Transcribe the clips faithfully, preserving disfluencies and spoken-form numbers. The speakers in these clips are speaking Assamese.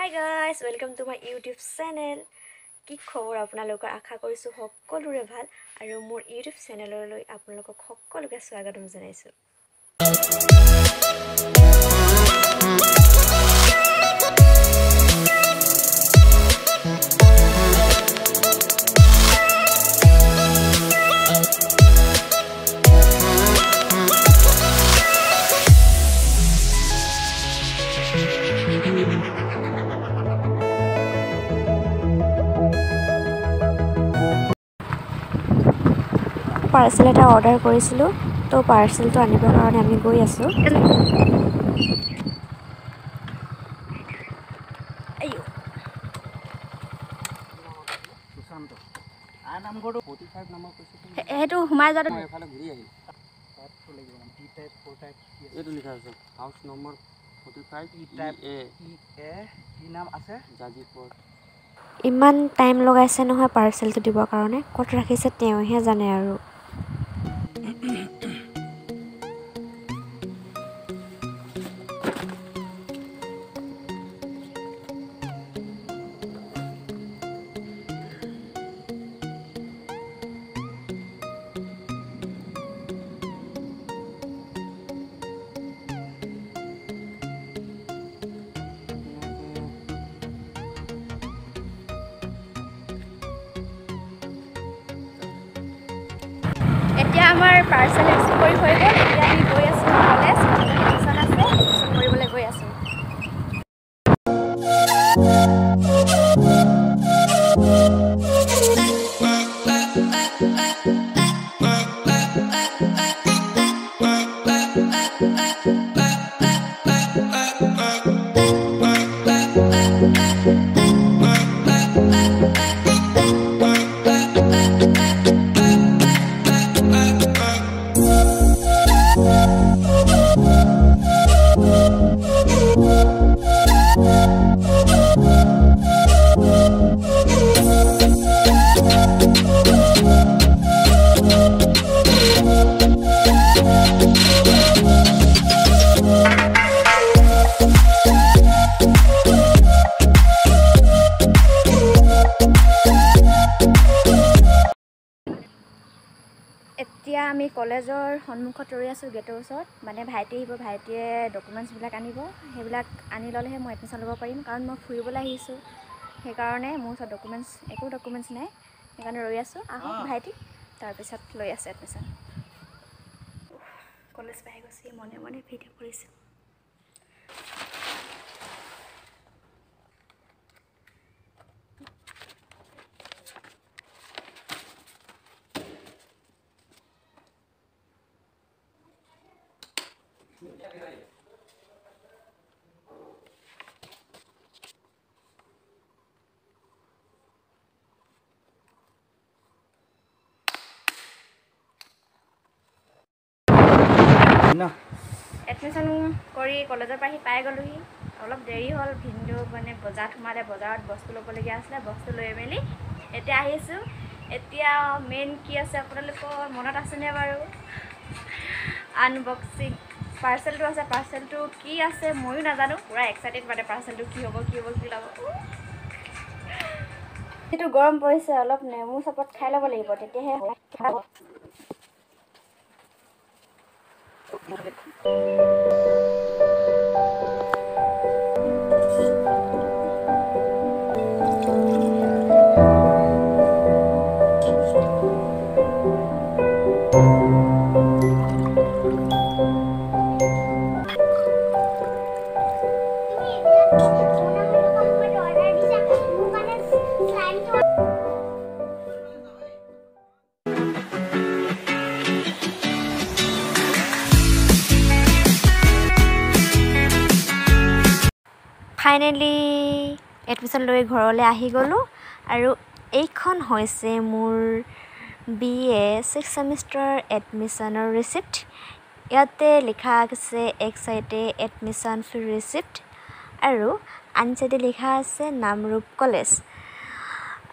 Hi guys, welcome to my YouTube channel. কি খবৰ আপোনালোকৰ আশা কৰিছো সকলোৰে ভাল আৰু মোৰ YouTube চেনেললৈ আপোনালোকক সকলোকে স্বাগতম জনাইছো। পাৰ্সেল এটা অৰ্ডাৰ কৰিছিলো তো পাৰ্সেলটো আনিবৰ কাৰণে আমি গৈ আছো। আইও সুশান্ত আ নাম্বাৰটো forty-five নম্বৰ কৈছে হেটো হুমাই যাটো মই এফালে ঘূৰি আহিল তাতটো লাগিব ডি টাইপ ফ'ৰ টাইপ এইটো লিখা আছে হাউস নম্বৰ forty-five ই টাইপ এ ই এ কি নাম আছে জাজিপুৰ। ইমান টাইম লগাইছে নহয় পাৰ্সেলটো দিবৰ কাৰণে ক'ত ৰাখিছে তেওঁহে জানে আৰু। এতিয়া আমাৰ পাৰ্সেল ৰিসিভ কৰি হৈ গ'ল। এতিয়া আমি গৈ আছো কলেজ এডমিশন আছে এডমিশন কৰিবলৈ গৈ আছো। এতিয়া আমি কলেজৰ সন্মুখত ৰৈ আছো গেটৰ ওচৰত। মানে ভাইটি আহিব, ভাইটিয়ে ডকুমেন্টছ বিলাক আনিব, সেইবিলাক আনি ললেহে মই এডমিশন ল'ব পাৰিম কাৰণ মই ফুৰিবলৈ আহিছো। সেইকাৰণে মোৰ ওচৰত ডকুমেন্টছ একো ডকুমেন্টছ নাই, সেইকাৰণে ৰৈ আছো আহক ভাইটি, তাৰপিছত লৈ আছে এডমিশন। কলেজ পাই গৈছে, মনে মনে ভিডিঅ' কৰিছো। না এডমিশন কৰি কলেজৰ পৰা আহি পাই গ'লোহি। অলপ দেৰি হ'ল, ভিনদেউ মানে বজাৰত সোমালে, বজাৰত বস্তু ল'বলগীয়া আছিলে, বস্তু লৈ মেলি এতিয়া আহিছোঁ। এতিয়া মেইন কি আছে আপোনালোকৰ মনত আছেনে বাৰু? আনবক্সিং পাৰ্চেলটো আছে। পাৰ্চেলটো কি আছে ময়ো নাজানো, পুৰা এক্সাইটেড মানে পাৰ্চেলটো কি হ'ব কি হ'ব কি ওলাব। সেইটো গৰম পৰিছে, অলপ নেমু চৰবত খাই ল'ব লাগিব, তেতিয়াহে হ'ব। ফাইনেলি এডমিশন লৈ ঘৰলৈ আহি গ'লোঁ আৰু এইখন হৈছে মোৰ বি এ ছিক্স ছেমিষ্টাৰ এডমিশনৰ ৰিচিপ্ট। ইয়াতে লিখা আছে এক চাইডে এডমিশন ফি ৰিচিপ্ট আৰু আন চাইডে লিখা আছে নামৰূপ কলেজ।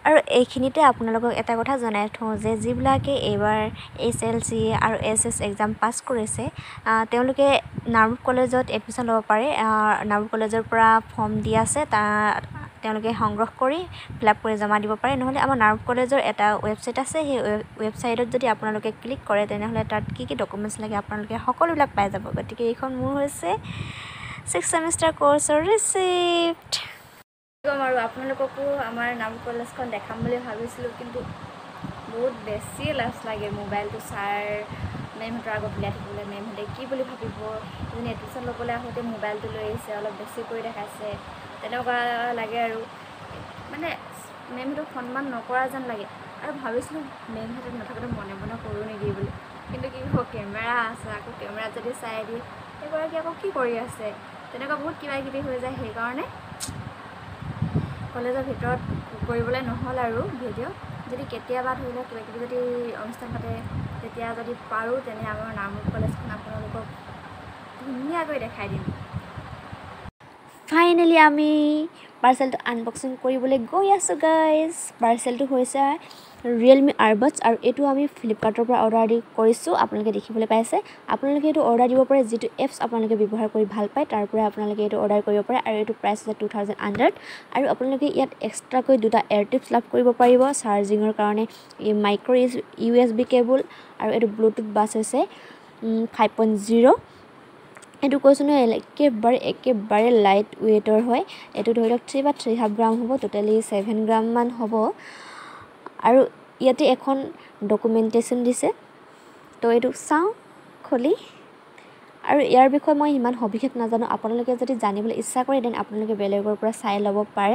আৰু এইখিনিতে আপোনালোকক এটা কথা জনাই থওঁ যে যিবিলাকে এইবাৰ এইচ এল চি আৰু এছ এছ এক্সাম পাছ কৰিছে তেওঁলোকে নামৰূপ কলেজত এডমিশ্যন ল'ব পাৰে। নামৰূপ কলেজৰ পৰা ফৰ্ম দি আছে, তাৰ তেওঁলোকে সংগ্ৰহ কৰি ফিল আপ কৰি জমা দিব পাৰে। নহ'লে আমাৰ নামৰূপ কলেজৰ এটা ৱেবছাইট আছে, সেই ৱেবছাইটত যদি আপোনালোকে ক্লিক কৰে তেনেহ'লে তাত কি কি ডকুমেণ্টছ লাগে আপোনালোকে সকলোবিলাক পাই যাব। গতিকে এইখন মোৰ হৈছে ছিক্স ছেমিষ্টাৰ কৰ্চৰ ৰিচিপ্ট। ক'ম আৰু আপোনালোককো আমাৰ নামৰূপ কলেজখন দেখাম বুলি ভাবিছিলোঁ, কিন্তু বহুত বেছি লাজ লাগে মোবাইলটো ছাৰ মেমহঁতৰ আগত উলিয়াই থাকিবলৈ। মেমহঁতে কি বুলি ভাবিব, এজনী এডমিশ্যন ল'বলৈ আহোঁতে মোবাইলটো লৈ আহিছে, অলপ বেছি কৰি দেখাইছে, তেনেকুৱা লাগে আৰু মানে মেমহঁতক সন্মান নকৰা যেন লাগে। আৰু ভাবিছিলোঁ মেমহঁতে নাথাকোঁতে মনে মনে কৰোঁ নেকি বুলি, কিন্তু কি হ'ব কেমেৰা আছে, আকৌ কেমেৰাত যদি চাই দিয়ে সেইগৰাকী আকৌ কি কৰি আছে, তেনেকুৱা বহুত কিবা কিবি হৈ যায়। সেইকাৰণে কলেজৰ ভিতৰত কৰিবলৈ নহ'ল আৰু ভিডিঅ'। যদি কেতিয়াবা ধৰি লওক কিবা কিবি যদি অনুষ্ঠান পাতে তেতিয়া যদি পাৰোঁ তেনে আমাৰ নামৰূপ কলেজখন আপোনালোকক ধুনীয়াকৈ দেখাই দিম। ফাইনেলি আমি পাৰ্চেলটো আনবক্সিং কৰিবলৈ গৈ আছোঁ গাইজ। পাৰ্চেলটো হৈছে ৰিয়েলমি আৰবাডছ আৰু এইটো আমি ফ্লিপকাৰ্টৰ পৰা অৰ্ডাৰ দি কৰিছোঁ, আপোনালোকে দেখিবলৈ পাইছে। আপোনালোকে এইটো অৰ্ডাৰ দিব পাৰে, যিটো এপছ আপোনালোকে ব্যৱহাৰ কৰি ভাল পায় তাৰ পৰা আপোনালোকে এইটো অৰ্ডাৰ কৰিব পাৰে। আৰু এইটো প্ৰাইচ হৈছে টু থাউজেণ্ড হাণ্ড্ৰেড। আৰু আপোনালোকে ইয়াত এক্সট্ৰাকৈ দুটা এয়াৰ টিপছ লাভ কৰিব পাৰিব চাৰ্জিঙৰ কাৰণে, micro' U S B cable, আৰু এইটো ব্লুটুথ বাছ হৈছে ফাইভ পইণ্ট জিৰ'। এইটো কৈছোঁ নহয় একেবাৰে একেবাৰে লাইট ৱেইটৰ হয়। এইটো ধৰি লওক থ্ৰী বা থ্ৰী হাফ গ্ৰাম হ'ব, টোটেলি ছেভেন গ্ৰামমান হ'ব। আৰু ইয়াতে এখন ডকুমেণ্টেশ্যন দিছে, তো এইটো চাওঁ খুলি। আৰু ইয়াৰ বিষয়ে মই ইমান সবিশেষ নাজানো, আপোনালোকে যদি জানিবলৈ ইচ্ছা কৰে দেন আপোনালোকে বেলেগৰ পৰা চাই ল'ব পাৰে।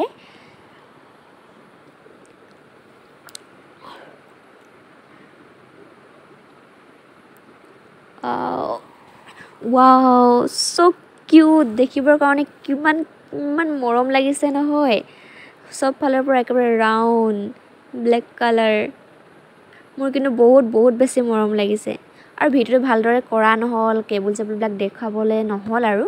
ৱাও চ' কিউট, দেখিবৰ কাৰণে কিমান কিমান মৰম লাগিছে নহয়। চব ফালৰ পৰা একেবাৰে ৰাউণ্ড ব্লেক কালাৰ, মোৰ কিন্তু বহুত বহুত বেছি মৰম লাগিছে। আৰু ভিডিঅ'টো ভালদৰে কৰা নহ'ল, কেবুল চেবুলবিলাক দেখুৱাবলৈ নহ'ল, আৰু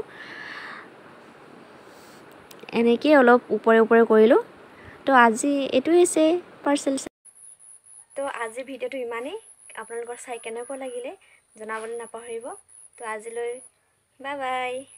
এনেকেই অলপ ওপৰে ওপৰে কৰিলোঁ। তো আজি এইটো হৈছে পাৰ্চেল। তো আজিৰ ভিডিঅ'টো ইমানেই। আপোনালোকৰ চাই কেনেকুৱা লাগিলে জনাবলৈ নাপাহৰিব। তো আজিলৈ বাই বাই।